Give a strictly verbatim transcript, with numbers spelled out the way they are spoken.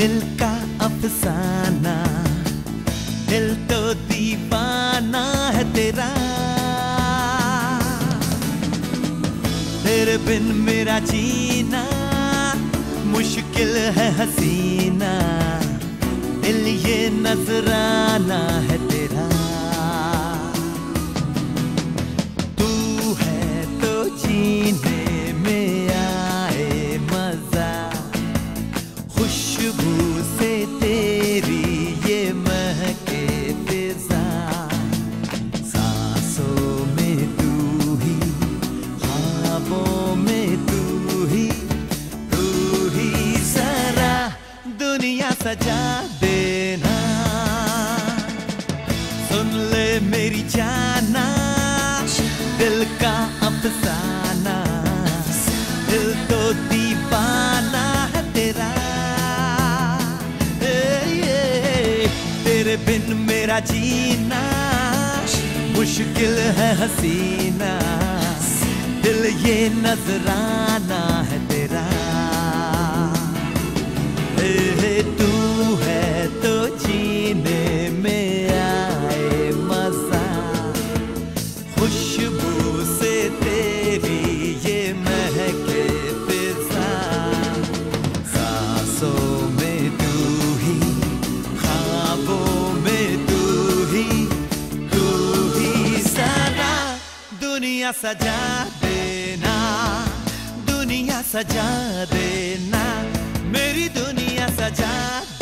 दिल का अफसाना, दिल तो दीवाना है तेरा। तेरे बिन मेरा जीना मुश्किल है हसीना, दिल ये नजराना है तेरा। तू है तो जीने में आए मजा, खुशबू से तेरी ये महके फिजा। सांसों में तू ही, ख्वाबों में तू ही, तू ही सारा दुनिया सजा देना। सुन ले मेरी जाना, दिल का अफसाना, दिल तो दीवाना है तेरा। ए, ए, तेरे बिन मेरा जीना मुश्किल है हसीना, दिल ये नजराना है तेरा। ए, तू है तो जीने में आए मजा, खुशबू से तेरी ये महके फिजा। सांसों में तू ही, ख्वाबों में तू ही, तू ही सारा दुनिया सजा देना, दुनिया सजा देना, मेरी दुनिया सजा